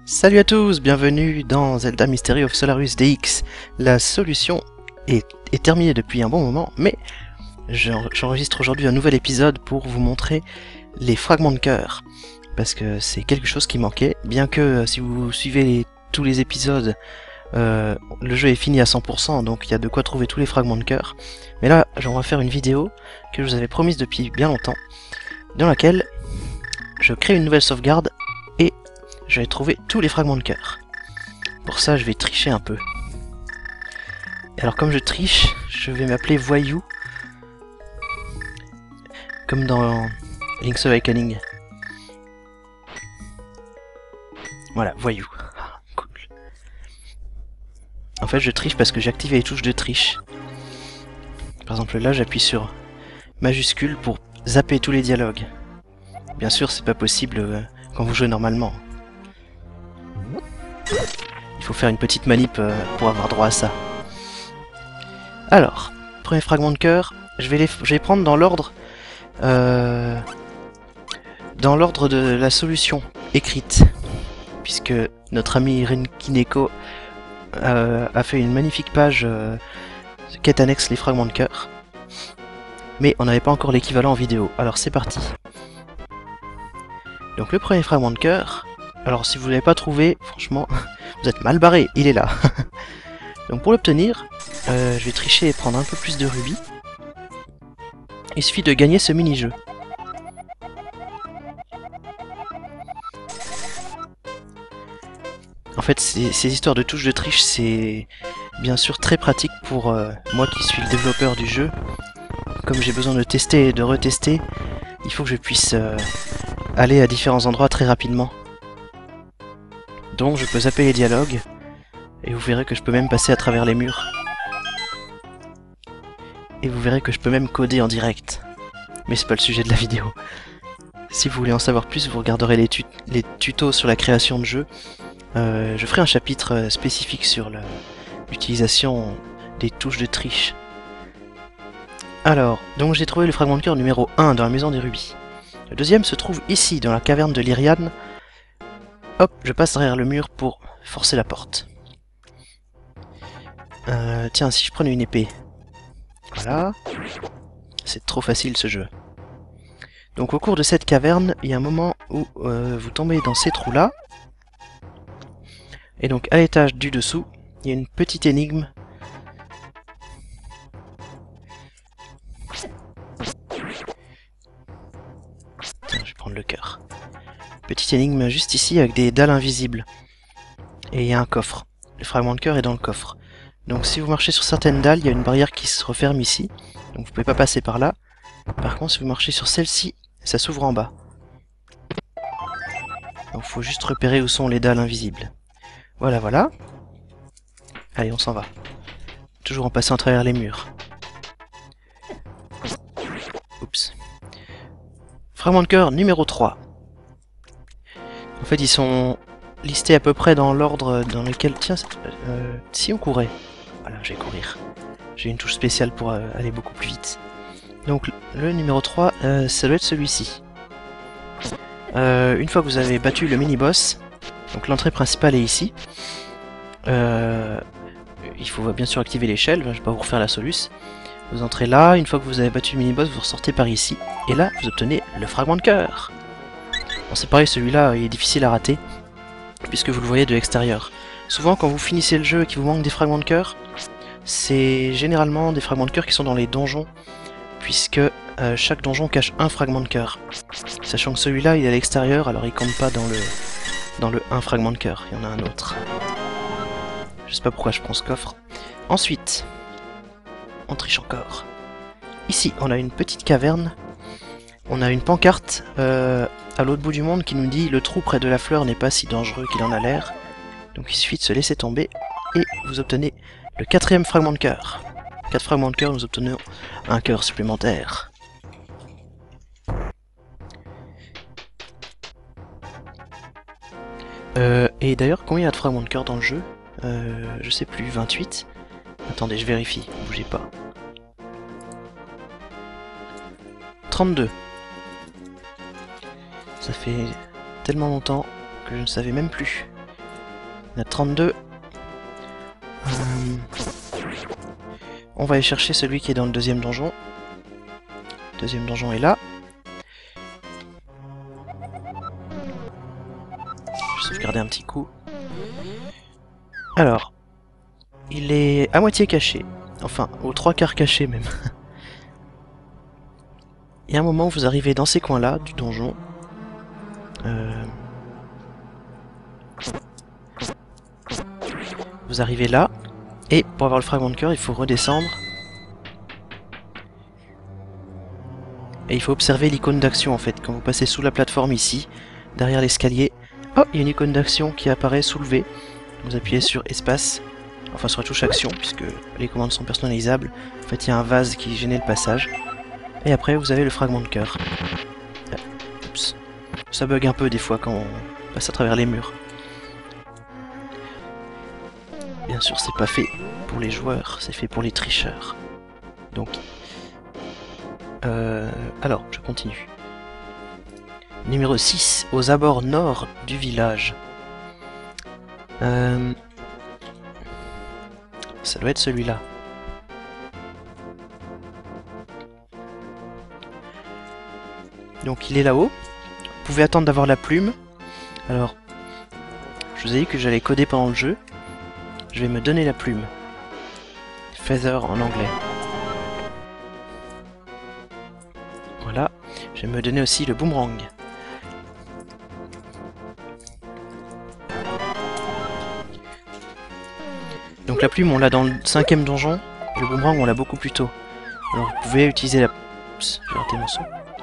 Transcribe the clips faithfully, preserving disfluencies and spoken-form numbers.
Salut à tous, bienvenue dans Zelda Mystery of Solarus D X. La solution est, est terminée depuis un bon moment, mais j'enregistre aujourd'hui un nouvel épisode pour vous montrer les fragments de cœur. Parce que c'est quelque chose qui manquait, bien que si vous suivez les, tous les épisodes, euh, le jeu est fini à cent pour cent, donc il y a de quoi trouver tous les fragments de cœur. Mais là, j'aimerais faire une vidéo que je vous avais promise depuis bien longtemps, dans laquelle je crée une nouvelle sauvegarde et je vais trouver tous les fragments de cœur. Pour ça, je vais tricher un peu. Et alors, comme je triche, je vais m'appeler Voyou, comme dans Link's Awakening. Voilà, Voyou. Cool. En fait, je triche parce que j'ai activé les touches de triche. Par exemple, là, j'appuie sur majuscule pour zapper tous les dialogues. Bien sûr, c'est pas possible euh, quand vous jouez normalement. Il faut faire une petite manip euh, pour avoir droit à ça. Alors, premier fragment de cœur, je vais les, je vais prendre dans l'ordre euh, dans l'ordre de la solution écrite, puisque notre ami Renkineko euh, a fait une magnifique page euh, quête annexe les fragments de cœur, mais on n'avait pas encore l'équivalent en vidéo. Alors c'est parti. Donc le premier fragment de cœur, alors si vous ne l'avez pas trouvé, franchement, vous êtes mal barré, il est là. Donc pour l'obtenir, euh, je vais tricher et prendre un peu plus de rubis. Il suffit de gagner ce mini-jeu. En fait, ces, ces histoires de touches de triche, c'est bien sûr très pratique pour euh, moi qui suis le développeur du jeu. Comme j'ai besoin de tester et de retester, il faut que je puisse euh, aller à différents endroits très rapidement. Donc je peux zapper les dialogues, et vous verrez que je peux même passer à travers les murs. Et vous verrez que je peux même coder en direct. Mais c'est pas le sujet de la vidéo. Si vous voulez en savoir plus, vous regarderez les, tut les tutos sur la création de jeux. Euh, je ferai un chapitre spécifique sur l'utilisation des touches de triche. Alors, donc j'ai trouvé le fragment de cœur numéro un dans la maison des rubis. Le deuxième se trouve ici, dans la caverne de Lyrian. Hop, je passe derrière le mur pour forcer la porte. Euh, tiens, si je prenais une épée. Voilà. C'est trop facile ce jeu. Donc au cours de cette caverne, il y a un moment où euh, vous tombez dans ces trous-là. Et donc à l'étage du dessous, il y a une petite énigme. Tiens, je vais prendre le cœur. Petite énigme juste ici avec des dalles invisibles. Et il y a un coffre. Le fragment de cœur est dans le coffre. Donc si vous marchez sur certaines dalles, il y a une barrière qui se referme ici. Donc vous pouvez pas passer par là. Par contre, si vous marchez sur celle-ci, ça s'ouvre en bas. Donc il faut juste repérer où sont les dalles invisibles. Voilà, voilà. Allez, on s'en va. Toujours en passant à travers les murs. Oups. Fragment de cœur numéro trois. En fait, ils sont listés à peu près dans l'ordre dans lequel... Tiens, euh, si on courait. Voilà, je vais courir. J'ai une touche spéciale pour euh, aller beaucoup plus vite. Donc, le numéro trois, euh, ça doit être celui-ci. Euh, une fois que vous avez battu le mini-boss, donc l'entrée principale est ici. Euh, il faut bien sûr activer l'échelle, je vais pas vous refaire la soluce. Vous entrez là, une fois que vous avez battu le mini-boss, vous ressortez par ici. Et là, vous obtenez le fragment de cœur. Bon, c'est pareil, celui-là, il est difficile à rater, puisque vous le voyez de l'extérieur. Souvent, quand vous finissez le jeu et qu'il vous manque des fragments de cœur, c'est généralement des fragments de cœur qui sont dans les donjons, puisque euh, chaque donjon cache un fragment de cœur. Sachant que celui-là, il est à l'extérieur, alors il compte pas dans le, dans le un fragment de cœur, il y en a un autre. Je sais pas pourquoi je prends ce coffre. Ensuite, on triche encore. Ici, on a une petite caverne. On a une pancarte euh, à l'autre bout du monde qui nous dit « Le trou près de la fleur n'est pas si dangereux qu'il en a l'air ». Donc il suffit de se laisser tomber et vous obtenez le quatrième fragment de cœur. quatre fragments de cœur, nous obtenons un cœur supplémentaire. Euh, et d'ailleurs, combien il y a de fragments de cœur dans le jeu? euh, Je sais plus, vingt-huit. Attendez, je vérifie, bougez pas. trente-deux. Ça fait tellement longtemps que je ne savais même plus. Il y en a trente-deux. Euh... On va aller chercher celui qui est dans le deuxième donjon. Le deuxième donjon est là. Je vais sauvegarder un petit coup. Alors, il est à moitié caché. Enfin, aux trois quarts caché même. Il y a un moment où vous arrivez dans ces coins-là du donjon. Euh... Vous arrivez là. Et pour avoir le fragment de cœur, il faut redescendre. Et il faut observer l'icône d'action en fait. Quand vous passez sous la plateforme ici, derrière l'escalier, oh, il y a une icône d'action qui apparaît soulevée. Vous appuyez sur espace, enfin sur la touche action, puisque les commandes sont personnalisables. En fait, il y a un vase qui gênait le passage. Et après, vous avez le fragment de cœur. Oups. Ça bug un peu des fois quand on passe à travers les murs. Bien sûr, c'est pas fait pour les joueurs, c'est fait pour les tricheurs. Donc, euh, alors, je continue. Numéro six, aux abords nord du village. Euh, ça doit être celui-là. Donc, il est là-haut. Vous pouvez attendre d'avoir la plume. Alors, je vous ai dit que j'allais coder pendant le jeu. Je vais me donner la plume. Feather en anglais. Voilà. Je vais me donner aussi le boomerang. Donc la plume on l'a dans le cinquième donjon. Et le boomerang on l'a beaucoup plus tôt. Alors vous pouvez utiliser la... Oups, j'ai raté mon saut.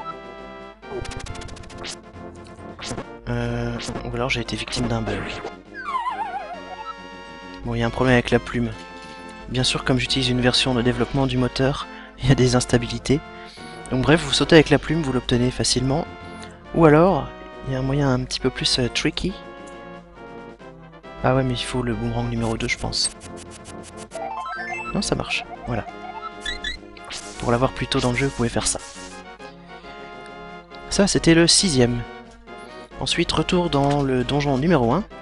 Euh... Ou alors j'ai été victime d'un bug. Bon, il y a un problème avec la plume. Bien sûr, comme j'utilise une version de développement du moteur, il y a des instabilités. Donc bref, vous sautez avec la plume, vous l'obtenez facilement. Ou alors, il y a un moyen un petit peu plus euh, tricky. Ah ouais, mais il faut le boomerang numéro deux, je pense. Non, ça marche. Voilà. Pour l'avoir plus tôt dans le jeu, vous pouvez faire ça. Ça, c'était le sixième. Ensuite, retour dans le donjon numéro un.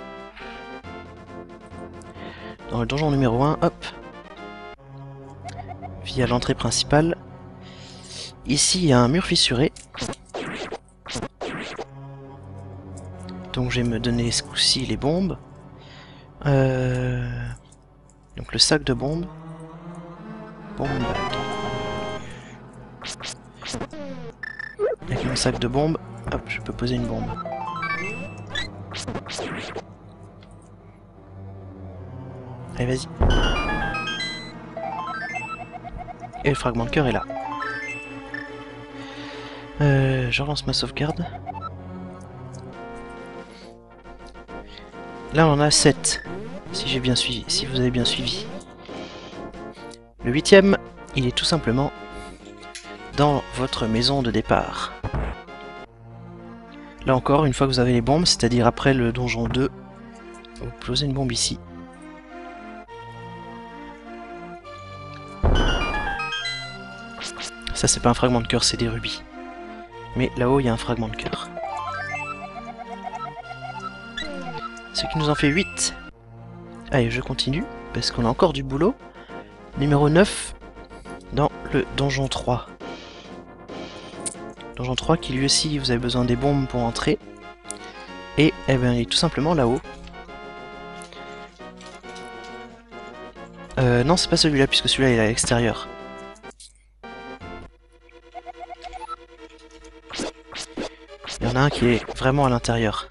Dans le donjon numéro un, hop, via l'entrée principale. Ici, il y a un mur fissuré. Donc je vais me donner ce coup-ci les bombes. Euh... Donc le sac de bombes. Bombe bag. Avec mon sac de bombes, hop, je peux poser une bombe. Allez, vas-y. Et le fragment de cœur est là. Euh, je relance ma sauvegarde. Là, on en a sept. Si j'ai bien suivi, si vous avez bien suivi. Le huitième, il est tout simplement dans votre maison de départ. Là encore, une fois que vous avez les bombes, c'est-à-dire après le donjon deux, vous posez une bombe ici. Ça, c'est pas un fragment de cœur, c'est des rubis. Mais là-haut, il y a un fragment de cœur. Ce qui nous en fait huit. Allez, je continue, parce qu'on a encore du boulot. Numéro neuf, dans le donjon trois. Donjon trois qui lui aussi, vous avez besoin des bombes pour entrer. Et eh ben, il est tout simplement là-haut. Euh, non, c'est pas celui-là, puisque celui-là il est à l'extérieur. Il y en a un qui est vraiment à l'intérieur.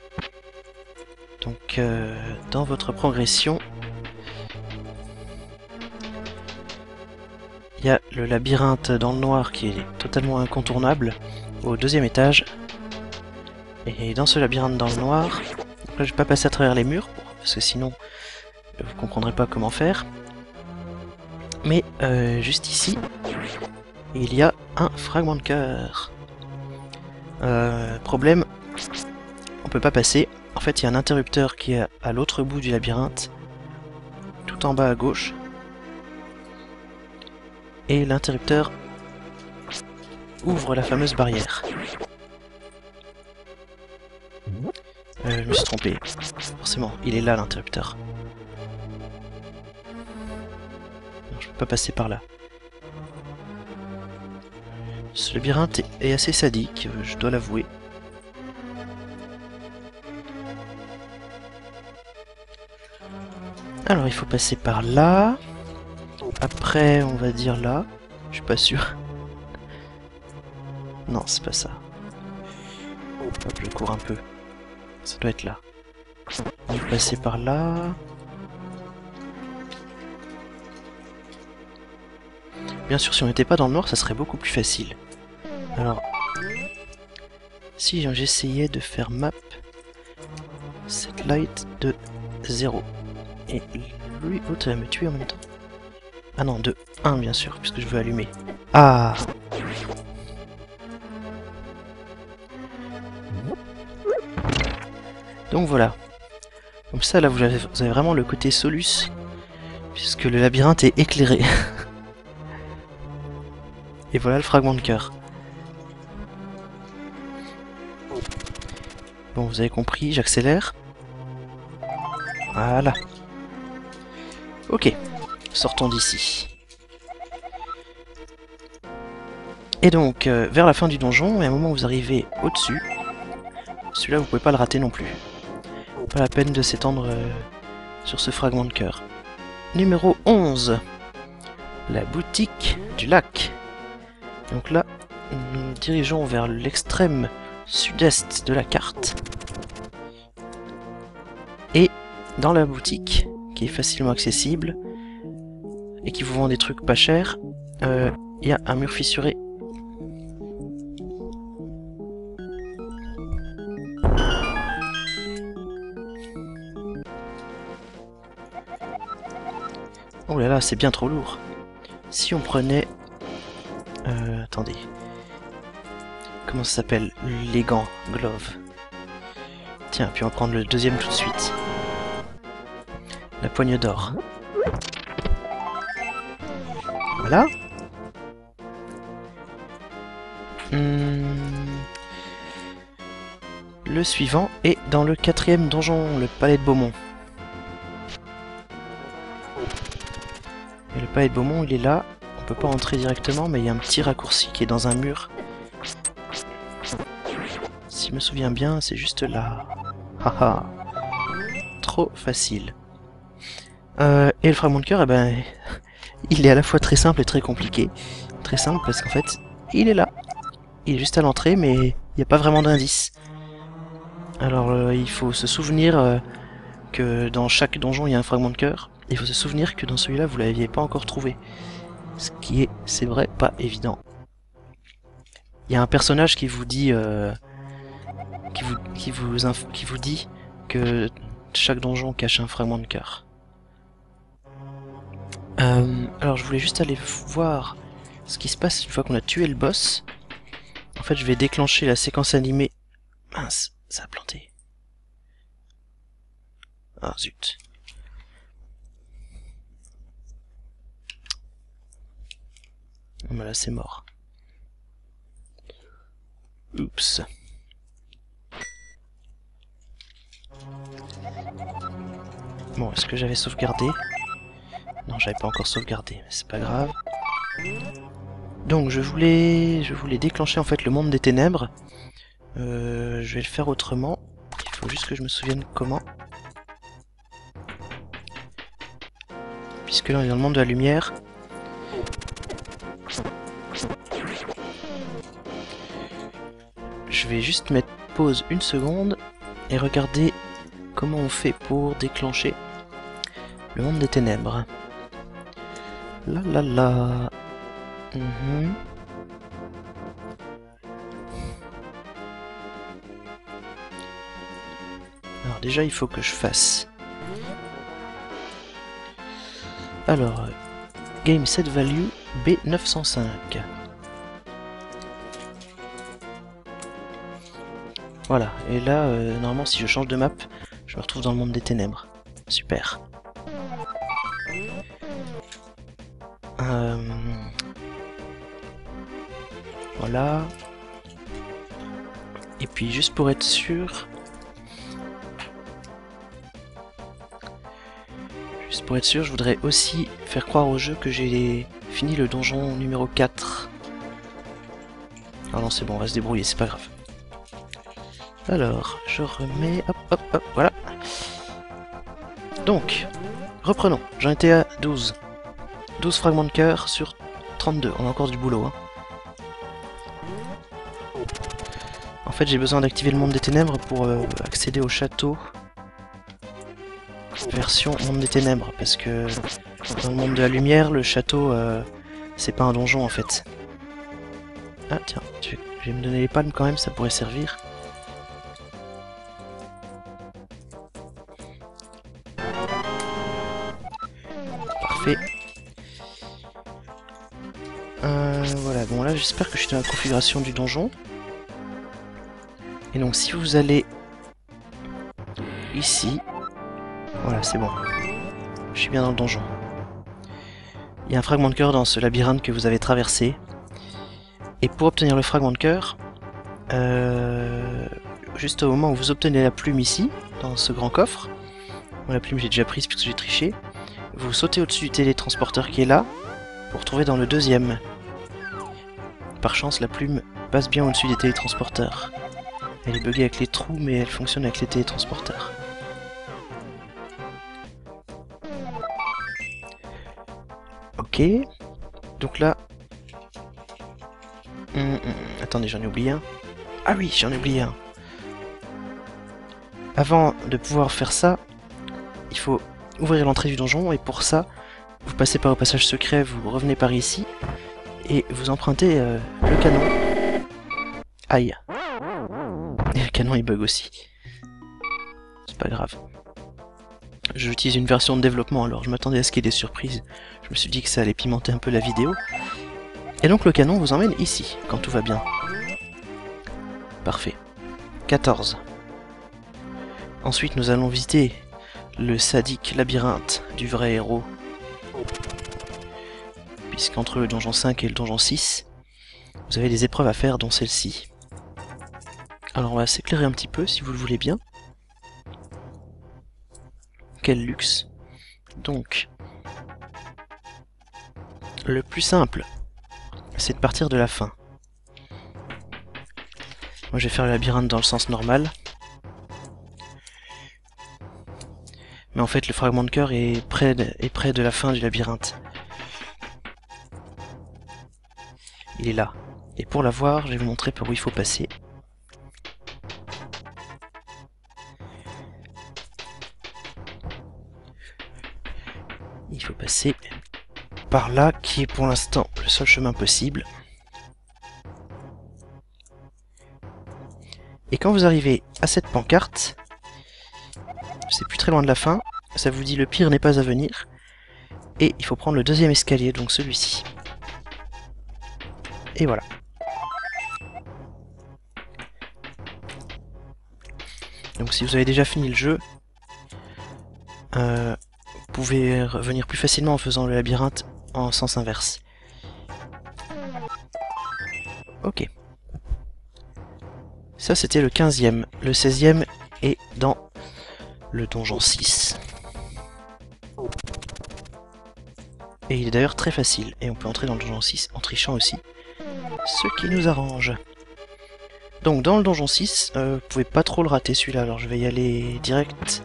Donc, euh, dans votre progression, il y a le labyrinthe dans le noir qui est totalement incontournable au deuxième étage. Et dans ce labyrinthe dans le noir, donc là je vais pas passer à travers les murs, parce que sinon vous comprendrez pas comment faire. Mais euh, juste ici, il y a un fragment de cœur. Euh, problème, on peut pas passer. En fait, il y a un interrupteur qui est à l'autre bout du labyrinthe, tout en bas à gauche. Et l'interrupteur ouvre la fameuse barrière. Euh, je me suis trompé. Forcément, il est là l'interrupteur. Non, je peux pas passer par là. Ce labyrinthe est, est assez sadique, je dois l'avouer. Alors il faut passer par là. Après on va dire là. Je suis pas sûr. Non, c'est pas ça. Hop, je cours un peu. Ça doit être là. On va passer par là. Bien sûr, si on n'était pas dans le noir, ça serait beaucoup plus facile. Alors, si j'essayais de faire map set light de zéro. Et lui, l'autre va me tuer en même temps. Ah non, de un bien sûr, puisque je veux allumer. Ah! Donc voilà. Comme ça, là, vous avez, vous avez vraiment le côté Solus, puisque le labyrinthe est éclairé. Et voilà le fragment de cœur. Bon, vous avez compris, j'accélère. Voilà. Ok, sortons d'ici. Et donc, euh, vers la fin du donjon, et à un moment où vous arrivez au-dessus, celui-là vous pouvez pas le rater non plus. Pas la peine de s'étendre euh, sur ce fragment de cœur. Numéro onze. La boutique du lac. Donc là, nous nous dirigeons vers l'extrême sud-est de la carte. Et dans la boutique, qui est facilement accessible, et qui vous vend des trucs pas chers, il euh, y a un mur fissuré. Oh là là, c'est bien trop lourd. Si on prenait... Euh, attendez. Comment ça s'appelle? Les gants, glove. Tiens, puis on va prendre le deuxième tout de suite. La poigne d'or. Voilà. Hum... Le suivant est dans le quatrième donjon, le palais de Beaumont. Et le palais de Beaumont, il est là. On peut pas entrer directement, mais il y a un petit raccourci qui est dans un mur. Si je me souviens bien, c'est juste là. Haha. Trop facile. Euh, et le fragment de cœur, eh ben, il est à la fois très simple et très compliqué. Très simple parce qu'en fait, il est là. Il est juste à l'entrée, mais il n'y a pas vraiment d'indice. Alors, euh, il faut se souvenir euh, que dans chaque donjon, il y a un fragment de cœur. Il faut se souvenir que dans celui-là, vous ne l'aviez pas encore trouvé. Ce qui est, c'est vrai, pas évident. Il y a un personnage qui vous dit... Euh, qui, vous, qui, vous qui vous dit que chaque donjon cache un fragment de cœur. Euh, alors je voulais juste aller voir ce qui se passe une fois qu'on a tué le boss. En fait je vais déclencher la séquence animée. Mince, ça a planté. Ah zut. Oh, bah là c'est mort. Oups. Bon, est-ce que j'avais sauvegardé? Non, j'avais pas encore sauvegardé, mais c'est pas grave. Donc je voulais, je voulais déclencher en fait le monde des ténèbres. Euh, je vais le faire autrement. Il faut juste que je me souvienne comment. Puisque là on est dans le monde de la lumière. Je vais juste mettre pause une seconde et regarder comment on fait pour déclencher le monde des ténèbres. La la la. Mmh. Alors déjà il faut que je fasse. Alors, game set value B neuf cent cinq. Voilà, et là, euh, normalement si je change de map, je me retrouve dans le monde des ténèbres. Super. Euh... Voilà. Et puis juste pour être sûr, pour être sûr, je voudrais aussi faire croire au jeu que j'ai fini le donjon numéro quatre. Ah non, c'est bon, on va se débrouiller, c'est pas grave. Alors, je remets... Hop, hop, hop, voilà. Donc, reprenons. J'en étais à douze. douze fragments de cœur sur trente-deux. On a encore du boulot, hein. En fait, j'ai besoin d'activer le monde des ténèbres pour euh, accéder au château. Version monde des ténèbres, parce que dans le monde de la lumière, le château, euh, c'est pas un donjon en fait. Ah tiens, je vais me donner les palmes quand même, ça pourrait servir. Parfait. Euh, voilà, bon là j'espère que je suis dans la configuration du donjon. Et donc si vous allez ici, voilà c'est bon, je suis bien dans le donjon. Il y a un fragment de cœur dans ce labyrinthe que vous avez traversé. Et pour obtenir le fragment de cœur, euh, juste au moment où vous obtenez la plume ici, dans ce grand coffre, bon, la plume j'ai déjà prise puisque j'ai triché, vous sautez au-dessus du télétransporteur qui est là, pour trouver dans le deuxième. Par chance, la plume passe bien au-dessus des télétransporteurs. Elle est buggée avec les trous, mais elle fonctionne avec les télétransporteurs. Ok, donc là... Hum, hum, attendez, j'en ai oublié un. Ah oui, j'en ai oublié un. Avant de pouvoir faire ça, il faut ouvrir l'entrée du donjon, et pour ça, vous passez par le passage secret, vous revenez par ici, et vous empruntez euh, le canon. Aïe. Et le canon il bug aussi. C'est pas grave. J'utilise une version de développement, alors je m'attendais à ce qu'il y ait des surprises. Je me suis dit que ça allait pimenter un peu la vidéo. Et donc le canon vous emmène ici, quand tout va bien. Parfait. quatorze. Ensuite nous allons visiter le sadique labyrinthe du vrai héros. Puisqu'entre le donjon cinq et le donjon six, vous avez des épreuves à faire, dont celle-ci. Alors on va s'éclairer un petit peu, si vous le voulez bien. Quel luxe. Donc, le plus simple, c'est de partir de la fin. Moi je vais faire le labyrinthe dans le sens normal. Mais en fait le fragment de cœur est près de, est près de la fin du labyrinthe. Il est là. Et pour l'avoir, je vais vous montrer par où il faut passer. Il faut passer par là, qui est pour l'instant le seul chemin possible. Et quand vous arrivez à cette pancarte, c'est plus très loin de la fin, ça vous dit le pire n'est pas à venir. Et il faut prendre le deuxième escalier, donc celui-ci. Et voilà. Donc si vous avez déjà fini le jeu, euh, vous pouvez revenir plus facilement en faisant le labyrinthe en sens inverse. Ok. Ça c'était le quinzième. Le seizième est dans le donjon six. Et il est d'ailleurs très facile. Et on peut entrer dans le donjon six en trichant aussi. Ce qui nous arrange. Donc dans le donjon six, euh, vous pouvez pas trop le rater celui-là. Alors je vais y aller direct.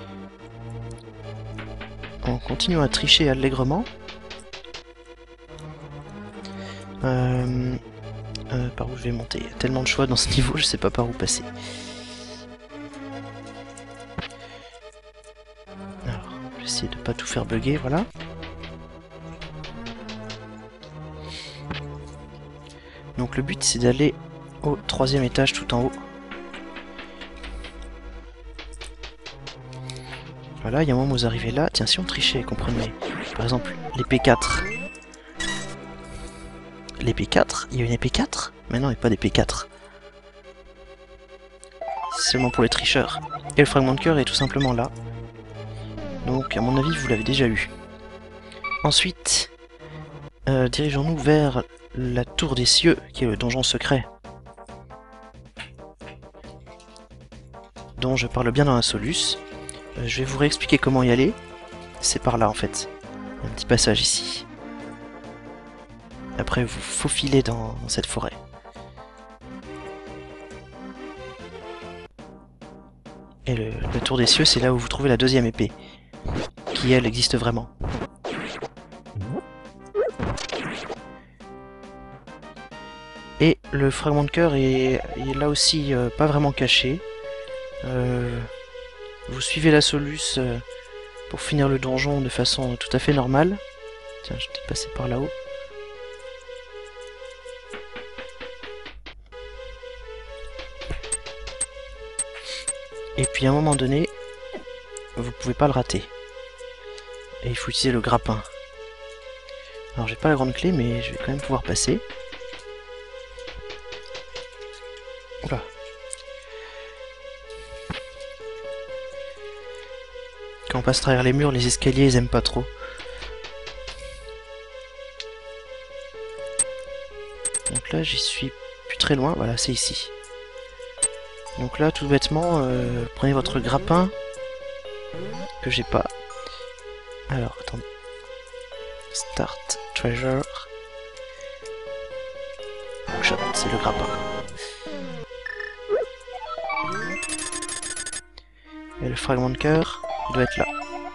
En continuant à tricher allègrement. Euh, euh, par où je vais monter? Il y a tellement de choix dans ce niveau, je sais pas par où passer. Alors, je vais essayer de pas tout faire bugger, voilà. Donc le but c'est d'aller au troisième étage tout en haut. Voilà, il y a un moment où vous arrivez là. Tiens, si on trichait, comprenez. Par exemple, l'épée quatre. L'épée quatre? Il y a une épée quatre? Mais non, il n'y a pas d'épée quatre. C'est seulement pour les tricheurs. Et le fragment de cœur est tout simplement là. Donc, à mon avis, vous l'avez déjà eu. Ensuite, euh, dirigeons-nous vers la tour des cieux, qui est le donjon secret. Dont je parle bien dans la Solus. Euh, je vais vous réexpliquer comment y aller. c'est par là en fait. Il y a un petit passage ici. Après vous faufilez dans, dans cette forêt. Et le, le tour des cieux, c'est là où vous trouvez la deuxième épée. Qui elle existe vraiment. Et le fragment de cœur est, est là aussi euh, pas vraiment caché. Euh, vous suivez la soluce euh, pour finir le donjon de façon tout à fait normale. Tiens, je vais passer par là-haut. Et puis à un moment donné, vous pouvez pas le rater. Et il faut utiliser le grappin. Alors j'ai pas la grande clé, mais je vais quand même pouvoir passer. Oula. Quand on passe travers les murs, les escaliers, ils aiment pas trop. Donc là, j'y suis plus très loin. Voilà, c'est ici. Donc là, tout bêtement, euh, prenez votre grappin. Que j'ai pas. Alors, attendez. Start, treasure. Shot, c'est le grappin. Et le fragment de cœur, il doit être là.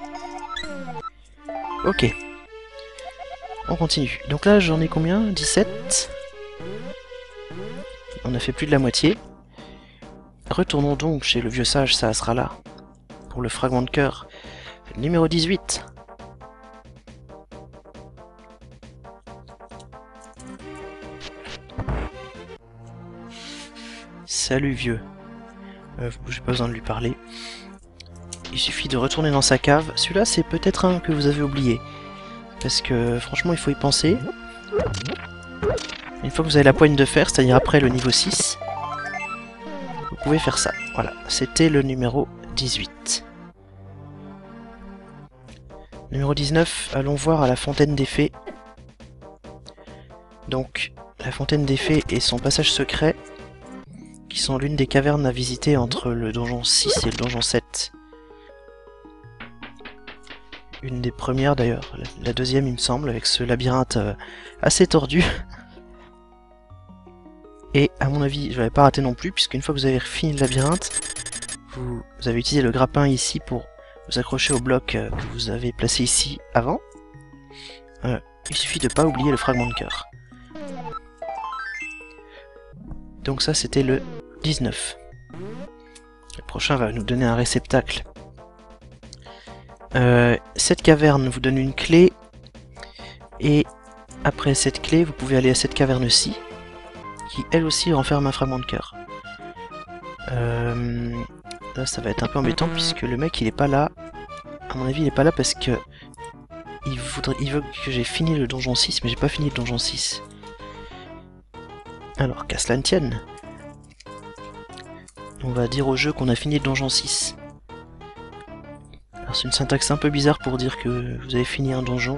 Ok. On continue. Donc là, j'en ai combien? dix-sept. On a fait plus de la moitié. Retournons donc chez le vieux sage, ça sera là. Pour le fragment de cœur. Numéro dix-huit. Salut vieux. Euh, j'ai pas besoin de lui parler. Il suffit de retourner dans sa cave. Celui-là, c'est peut-être un que vous avez oublié. Parce que, franchement, il faut y penser. Une fois que vous avez la poigne de fer, c'est-à-dire après le niveau six, vous pouvez faire ça. Voilà, c'était le numéro dix-huit. Numéro dix-neuf, allons voir à la fontaine des fées. Donc, la fontaine des fées et son passage secret, qui sont l'une des cavernes à visiter entre le donjon six et le donjon sept. Une des premières d'ailleurs, la deuxième il me semble, avec ce labyrinthe euh, assez tordu. Et à mon avis, je l'avais pas raté non plus, puisqu'une fois que vous avez fini le labyrinthe, vous, vous avez utilisé le grappin ici pour vous accrocher au bloc euh, que vous avez placé ici avant. Euh, il suffit de pas oublier le fragment de cœur. Donc ça c'était le dix-neuf. Le prochain va nous donner un réceptacle. Euh, cette caverne vous donne une clé, et après cette clé, vous pouvez aller à cette caverne-ci, qui elle aussi renferme un fragment de cœur. Euh, là, ça va être un peu embêtant puisque le mec il est pas là. À mon avis, il est pas là parce que il voudrait, il veut que j'ai fini le donjon six, mais j'ai pas fini le donjon six. Alors, qu'à cela ne tienne, on va dire au jeu qu'on a fini le donjon six. Alors c'est une syntaxe un peu bizarre pour dire que vous avez fini un donjon.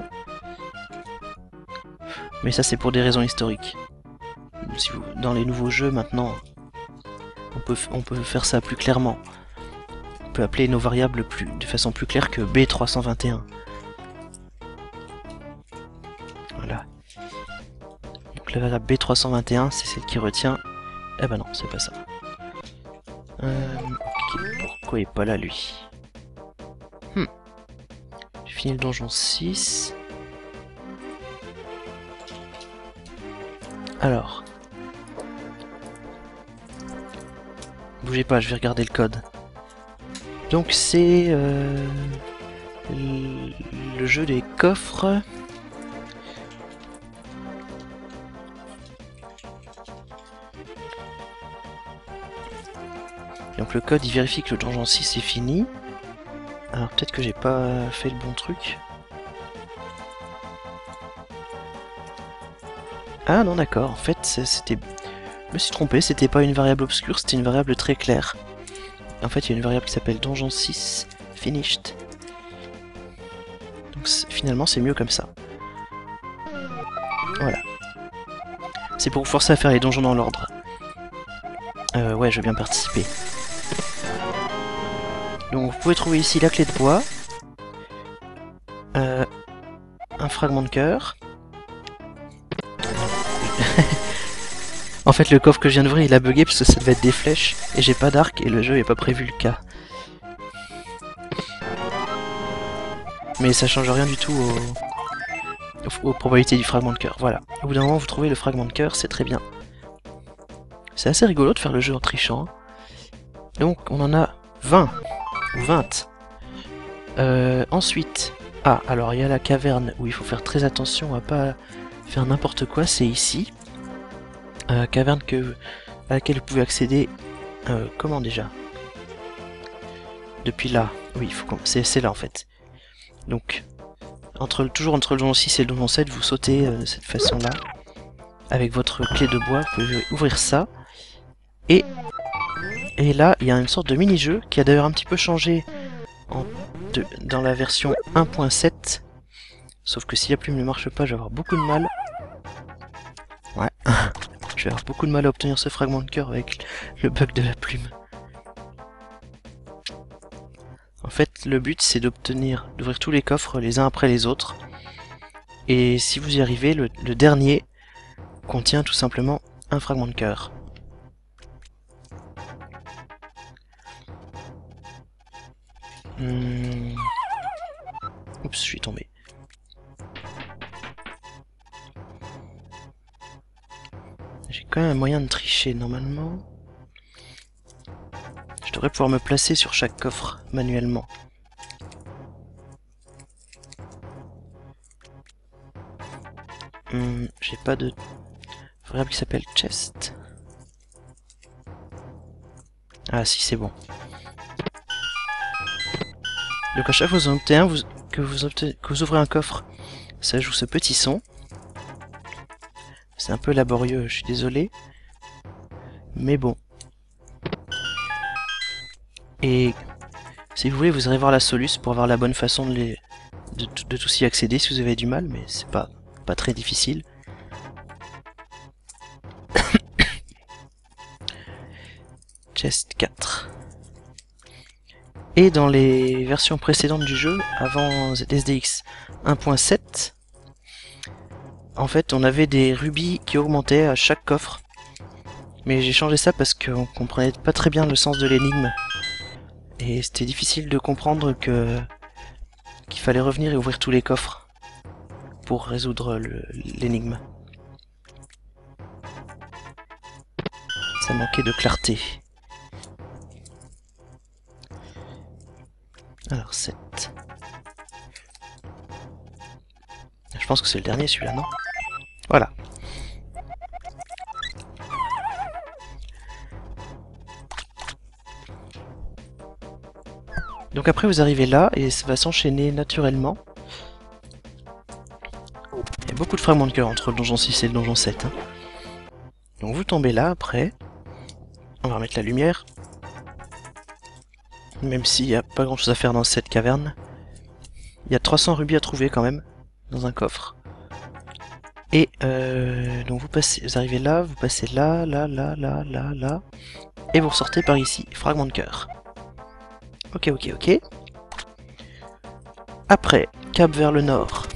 Mais ça c'est pour des raisons historiques. Si vous, dans les nouveaux jeux maintenant, on peut, on peut faire ça plus clairement. On peut appeler nos variables plus, de façon plus claire que B trois cent vingt et un. Voilà. Donc la variable B trois cent vingt et un c'est celle qui retient... Eh ben non, c'est pas ça. Euh, ok, pourquoi il est pas là lui? Hmm. J'ai fini le donjon six. Alors. Bougez pas, je vais regarder le code. Donc c'est euh, le jeu des coffres. Donc le code il vérifie que le donjon six est fini. Alors peut-être que j'ai pas fait le bon truc. Ah non d'accord, en fait c'était... Je me suis trompé, c'était pas une variable obscure, c'était une variable très claire. En fait il y a une variable qui s'appelle donjon six finished. Donc finalement c'est mieux comme ça. Voilà. C'est pour vous forcer à faire les donjons dans l'ordre. Euh, ouais, je veux bien participer. Donc vous pouvez trouver ici la clé de bois. Euh, un fragment de cœur. En fait, le coffre que je viens d'ouvrir, il a bugué parce que ça devait être des flèches. Et j'ai pas d'arc et le jeu n'est pas prévu le cas. Mais ça change rien du tout aux, aux probabilités du fragment de cœur. Voilà. Au bout d'un moment, vous trouvez le fragment de cœur, c'est très bien. C'est assez rigolo de faire le jeu en trichant. Donc, on en a vingt. Ou vingt. Euh, ensuite... Ah, alors il y a la caverne où il faut faire très attention à pas faire n'importe quoi, c'est ici. Euh, caverne que, à laquelle vous pouvez accéder... Euh, comment déjà? Depuis là. Oui, il faut c'est là en fait. Donc, entre, toujours entre le donjon six et le donjon sept, vous sautez euh, de cette façon-là. Avec votre clé de bois, vous pouvez ouvrir ça. Et, et là, il y a une sorte de mini-jeu qui a d'ailleurs un petit peu changé en de, dans la version un point sept. Sauf que si la plume ne marche pas, je vais avoir beaucoup de mal. Ouais. Je vais avoir beaucoup de mal à obtenir ce fragment de cœur avec le bug de la plume. En fait, le but c'est d'obtenir, d'ouvrir tous les coffres les uns après les autres. Et si vous y arrivez, le, le dernier contient tout simplement un fragment de cœur. Hmm. Oups, je suis tombé. J'ai quand même un moyen de tricher normalement. Je devrais pouvoir me placer sur chaque coffre manuellement. Hmm, j'ai pas de variable qui s'appelle chest. Ah si, c'est bon. Donc à chaque fois que vous en obtenez un, vous, que, vous obtenez, que vous ouvrez un coffre, ça joue ce petit son. C'est un peu laborieux, je suis désolé. Mais bon. Et si vous voulez, vous irez voir la soluce pour avoir la bonne façon de, les, de, de tous y accéder si vous avez du mal, mais c'est pas, pas très difficile. Chest quatre. Et dans les versions précédentes du jeu, avant Z S D X un point sept, en fait on avait des rubis qui augmentaient à chaque coffre. Mais j'ai changé ça parce qu'on comprenait pas très bien le sens de l'énigme. Et c'était difficile de comprendre que qu'il fallait revenir et ouvrir tous les coffres pour résoudre l'énigme. Ça manquait de clarté. Alors sept. Je pense que c'est le dernier celui-là, non? Voilà. Donc après vous arrivez là et ça va s'enchaîner naturellement. Il y a beaucoup de fragments de cœur entre le donjon six et le donjon sept. Hein. Donc vous tombez là après. On va remettre la lumière. Même s'il n'y a pas grand chose à faire dans cette caverne. Il y a trois cents rubis à trouver quand même, dans un coffre. Et euh, donc vous passez, vous arrivez là, vous passez là, là, là, là, là, là. Et vous ressortez par ici, fragment de cœur. Ok, ok, ok. Après, cap vers le nord.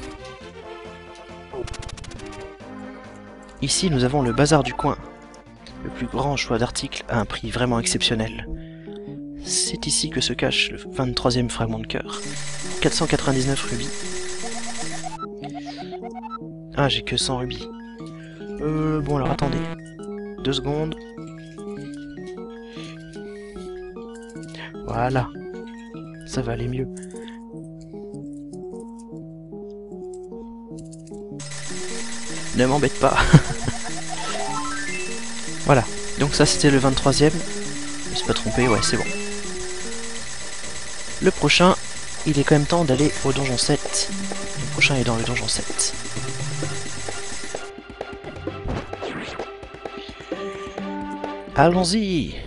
Ici nous avons le bazar du coin. Le plus grand choix d'articles à un prix vraiment exceptionnel. C'est ici que se cache le vingt-troisième fragment de cœur. quatre cent quatre-vingt-dix-neuf rubis. Ah, j'ai que cent rubis. Euh, bon alors attendez. Deux secondes. Voilà. Ça va aller mieux. Ne m'embête pas. Voilà. Donc ça c'était le vingt-troisième. Je me suis pas trompé, ouais c'est bon. Le prochain, il est quand même temps d'aller au donjon sept. Le prochain est dans le donjon sept. Allons-y!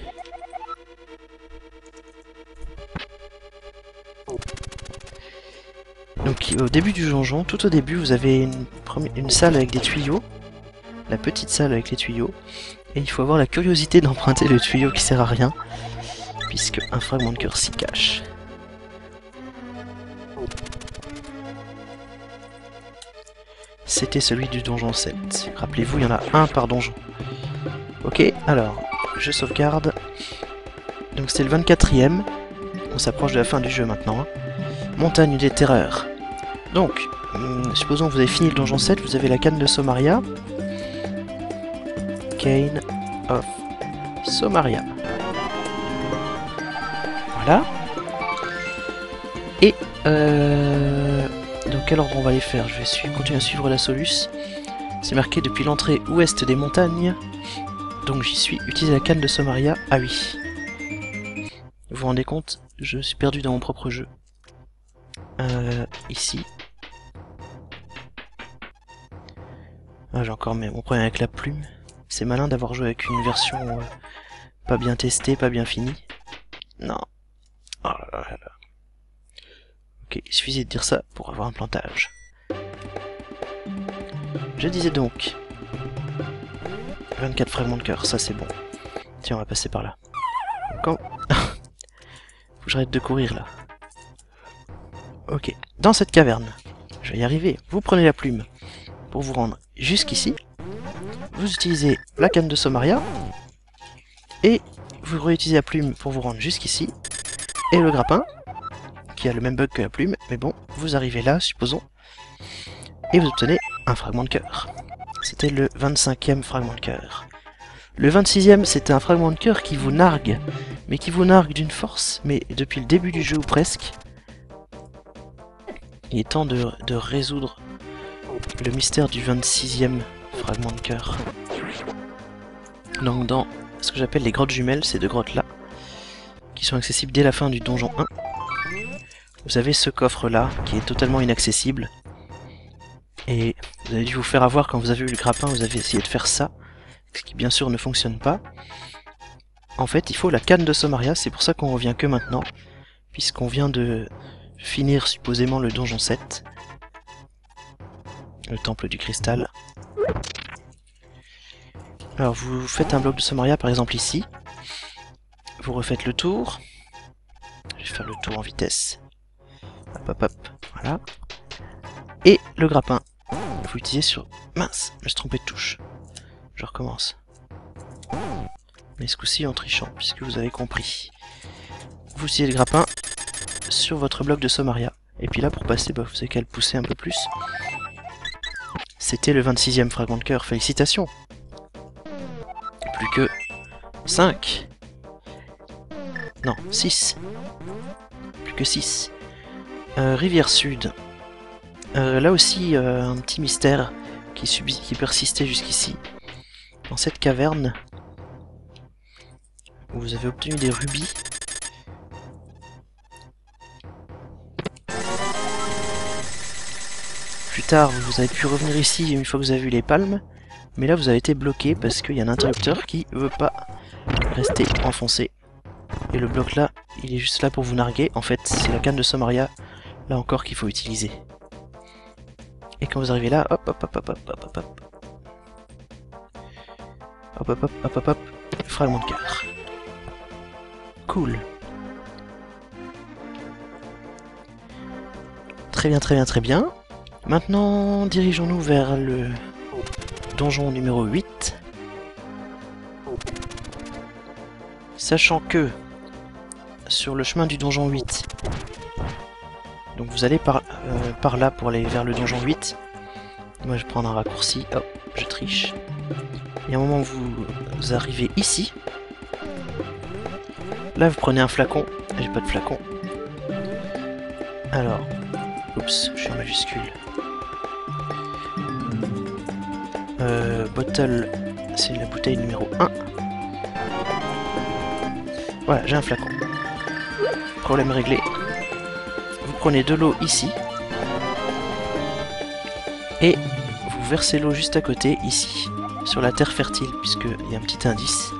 Donc au début du donjon, tout au début, vous avez une, une salle avec des tuyaux. La petite salle avec les tuyaux. Et il faut avoir la curiosité d'emprunter le tuyau qui sert à rien. Puisque un fragment de cœur s'y cache. c'était celui du donjon sept. Rappelez-vous, il y en a un par donjon. Ok, alors, je sauvegarde. Donc c'était le vingt-quatrième. On s'approche de la fin du jeu maintenant. Hein. Montagne des terreurs. Donc, hum, supposons que vous avez fini le donjon sept, vous avez la canne de Somaria. Cane of Somaria. Voilà. Et, euh... dans quel ordre on va les faire? Je vais suivre, continuer à suivre la Solus. C'est marqué depuis l'entrée ouest des montagnes. Donc j'y suis. Utiliser la canne de Somaria. Ah oui. Vous vous rendez compte? Je suis perdu dans mon propre jeu. Euh, ici. Ah, j'ai encore mon problème avec la plume. C'est malin d'avoir joué avec une version euh, pas bien testée, pas bien finie. Non. Oh là là là. Ok, il suffisait de dire ça pour avoir un plantage. Je disais donc... vingt-quatre fragments de cœur, ça c'est bon. Tiens, on va passer par là. Quand... Faut que j'arrête de courir là. Ok, dans cette caverne, je vais y arriver. Vous prenez la plume pour vous rendre jusqu'ici. Vous utilisez la canne de Somaria. Et vous réutilisez la plume pour vous rendre jusqu'ici. Et le grappin, qui a le même bug que la plume, mais bon, vous arrivez là, supposons. Et vous obtenez un fragment de cœur. C'était le vingt-cinquième fragment de cœur. Le vingt-sixième, c'était un fragment de cœur qui vous nargue. Mais qui vous nargue d'une force, mais depuis le début du jeu ou presque. Il est temps de, de résoudre le mystère du vingt-sixième fragment de cœur. Donc dans ce que j'appelle les grottes jumelles, ces deux grottes là, qui sont accessibles dès la fin du donjon un, vous avez ce coffre là, qui est totalement inaccessible. Et vous avez dû vous faire avoir quand vous avez eu le grappin, vous avez essayé de faire ça, ce qui bien sûr ne fonctionne pas. En fait, il faut la canne de Somaria, c'est pour ça qu'on revient que maintenant, puisqu'on vient de finir supposément le donjon sept. Le temple du cristal. Alors vous faites un bloc de Somaria par exemple ici. Vous refaites le tour. Je vais faire le tour en vitesse. Hop hop hop, voilà. Et le grappin. Vous l'utilisez sur... Mince, je me suis trompé de touche. Je recommence. Mais ce coup-ci en trichant, puisque vous avez compris. Vous utilisez le grappin sur votre bloc de Somaria. Et puis là, pour passer, bah, vous avez qu'à le pousser un peu plus. C'était le vingt-sixième fragment de cœur, félicitations. Plus que cinq. Non, six. Plus que six. Euh, Rivière Sud. Euh, là aussi, euh, un petit mystère qui, qui persistait jusqu'ici. Dans cette caverne, où vous avez obtenu des rubis. Plus tard, vous avez pu revenir ici une fois que vous avez vu les palmes. Mais là, vous avez été bloqué parce qu'il y a un interrupteur qui veut pas rester enfoncé. Et le bloc là, il est juste là pour vous narguer. En fait, c'est la canne de Somaria, là encore, qu'il faut utiliser. Et quand vous arrivez là, hop hop hop hop hop hop hop hop. Hop hop hop hop hop hop. Fragment de cœur. Cool. Très bien, très bien, très bien. Maintenant, dirigeons-nous vers le donjon numéro huit. Sachant que, sur le chemin du donjon huit, donc vous allez par, euh, par là pour aller vers le donjon huit. Moi je vais prendre un raccourci, hop, je triche. Et à un moment où vous, vous arrivez ici, là vous prenez un flacon, j'ai pas de flacon. Alors, oups, je suis en majuscule. Euh, bottle, c'est la bouteille numéro un. Voilà, j'ai un flacon. Problème réglé. Vous prenez de l'eau ici. Et vous versez l'eau juste à côté, ici, sur la terre fertile, puisqu'il y a un petit indice.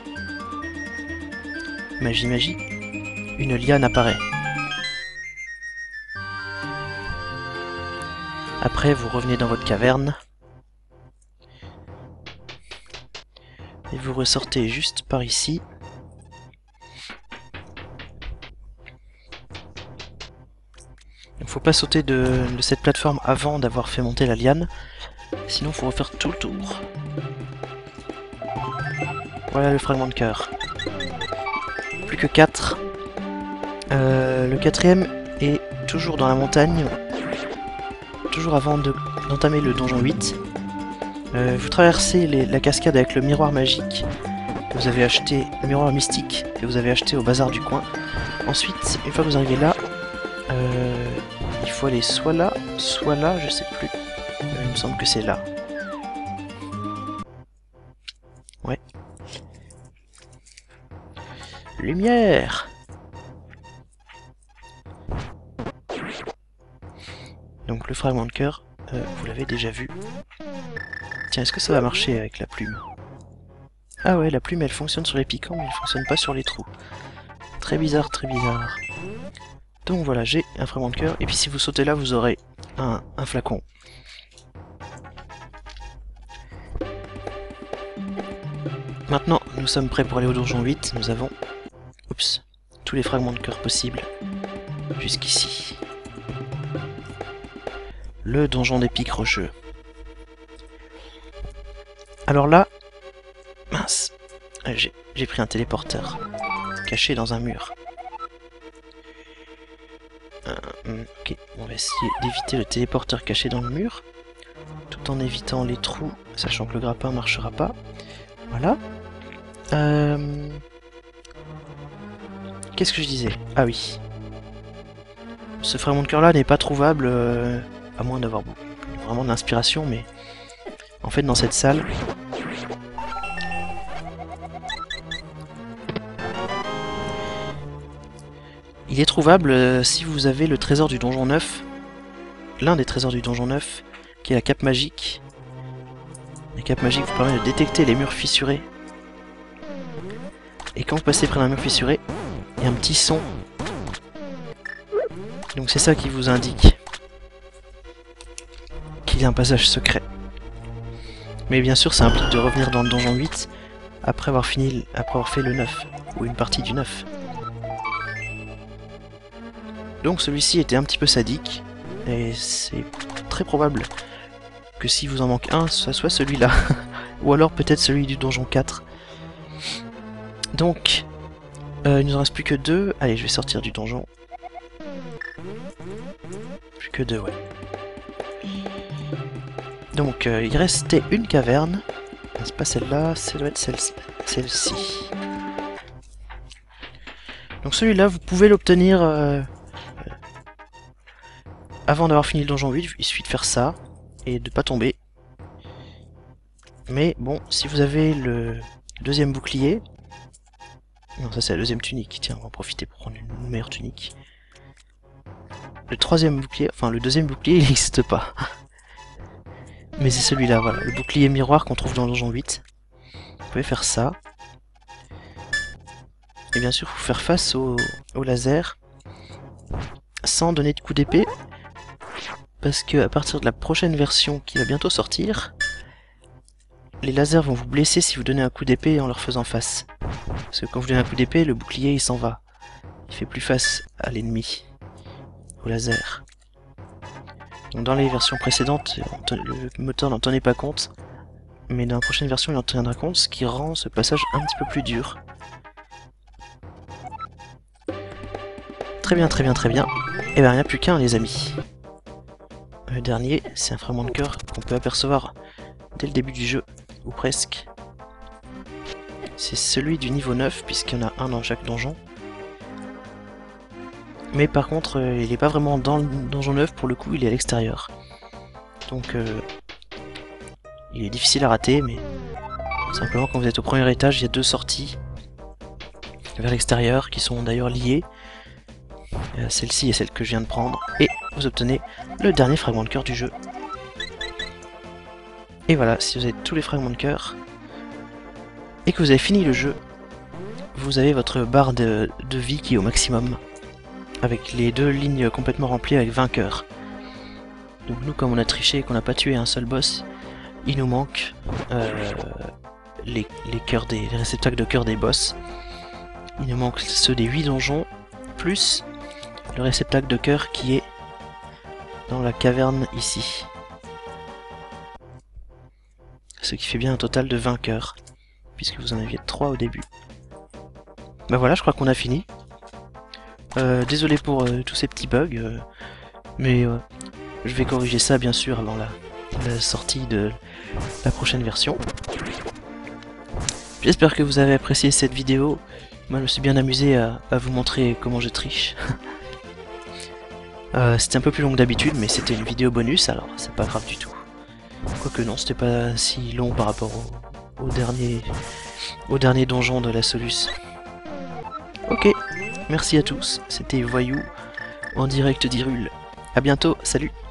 Magie, magie. Une liane apparaît. Après, vous revenez dans votre caverne. Et vous ressortez juste par ici. Il ne faut pas sauter de, de cette plateforme avant d'avoir fait monter la liane. Sinon, faut refaire tout le tour. Voilà le fragment de cœur. Plus que quatre. Euh, le quatrième est toujours dans la montagne. Toujours avant d'entamer de, le donjon huit. Euh, vous traversez les, la cascade avec le miroir magique que vous avez acheté, le miroir mystique que vous avez acheté au bazar du coin. Ensuite, une fois que vous arrivez là, euh, il faut aller soit là, soit là, je sais plus. Euh, il me semble que c'est là. Ouais. Lumière! Donc le fragment de cœur, euh, vous l'avez déjà vu. Tiens, est-ce que ça va marcher avec la plume? Ah ouais, la plume elle fonctionne sur les piquants, mais elle fonctionne pas sur les trous. Très bizarre, très bizarre. Donc voilà, j'ai un fragment de cœur, et puis si vous sautez là, vous aurez un, un flacon. Maintenant, nous sommes prêts pour aller au donjon huit, nous avons... Oups, tous les fragments de cœur possibles, jusqu'ici. Le donjon des pics rocheux. Alors là... Mince, j'ai pris un téléporteur, caché dans un mur. Euh, ok, on va essayer d'éviter le téléporteur caché dans le mur, tout en évitant les trous, sachant que le grappin marchera pas. Voilà. Euh... Qu'est-ce que je disais? Ah oui. Ce fragment de cœur là n'est pas trouvable, euh, à moins d'avoir vraiment de l'inspiration, mais en fait dans cette salle... Il est trouvable euh, si vous avez le trésor du donjon neuf, l'un des trésors du donjon neuf, qui est la cape magique. La cape magique vous permet de détecter les murs fissurés. Et quand vous passez près d'un mur fissuré, il y a un petit son. Donc c'est ça qui vous indique qu'il y a un passage secret. Mais bien sûr, ça implique de revenir dans le donjon huit après avoir fini, après avoir fait le neuf, ou une partie du neuf. Donc celui-ci était un petit peu sadique, et c'est très probable que si vous en manque un, ça soit celui-là. Ou alors peut-être celui du donjon quatre. Donc, euh, il nous en reste plus que deux. Allez, je vais sortir du donjon. Plus que deux, ouais. Donc, euh, il restait une caverne. C'est pas celle-là, ça doit être celle-ci. Celle Donc celui-là, vous pouvez l'obtenir... Euh, Avant d'avoir fini le donjon huit, il suffit de faire ça, et de pas tomber. Mais bon, si vous avez le deuxième bouclier... Non, ça c'est la deuxième tunique, tiens, on va en profiter pour prendre une meilleure tunique. Le troisième bouclier, enfin le deuxième bouclier, il n'existe pas. Mais c'est celui-là, voilà, le bouclier miroir qu'on trouve dans le donjon huit. Vous pouvez faire ça. Et bien sûr, il faut faire face au, au laser, sans donner de coup d'épée. Parce que à partir de la prochaine version qui va bientôt sortir, les lasers vont vous blesser si vous donnez un coup d'épée en leur faisant face. Parce que quand vous donnez un coup d'épée, le bouclier il s'en va. Il fait plus face à l'ennemi, au laser. Donc dans les versions précédentes, le moteur n'en tenait pas compte. Mais dans la prochaine version, il en tiendra compte, ce qui rend ce passage un petit peu plus dur. Très bien, très bien, très bien. Et ben il n'y a plus qu'un les amis. Le dernier, c'est un fragment de cœur qu'on peut apercevoir dès le début du jeu, ou presque. C'est celui du niveau neuf, puisqu'il y en a un dans chaque donjon. Mais par contre, euh, il n'est pas vraiment dans le donjon neuf, pour le coup, il est à l'extérieur. Donc, euh, il est difficile à rater, mais simplement quand vous êtes au premier étage, il y a deux sorties vers l'extérieur, qui sont d'ailleurs liées. Celle-ci est celle que je viens de prendre, et vous obtenez le dernier fragment de cœur du jeu. Et voilà, si vous avez tous les fragments de cœur, et que vous avez fini le jeu, vous avez votre barre de, de vie qui est au maximum, avec les deux lignes complètement remplies avec vingt cœurs. Donc nous, comme on a triché et qu'on n'a pas tué un seul boss, il nous manque euh, les, les, cœurs des, les réceptacles de cœur des boss. Il nous manque ceux des huit donjons, plus le réceptacle de cœur qui est dans la caverne ici. ce qui fait bien un total de vingt cœurs, puisque vous en aviez trois au début. Bah voilà, je crois qu'on a fini. Euh, désolé pour euh, tous ces petits bugs, euh, mais euh, je vais corriger ça bien sûr avant la, la sortie de la prochaine version. J'espère que vous avez apprécié cette vidéo. Moi je me suis bien amusé à, à vous montrer comment je triche. euh, c'était un peu plus long que d'habitude, mais c'était une vidéo bonus, alors c'est pas grave du tout. Quoique non, c'était pas si long par rapport au, au, dernier, au dernier donjon de la Solus. Ok, merci à tous, c'était Voyou en direct d'Hyrule. A bientôt, salut!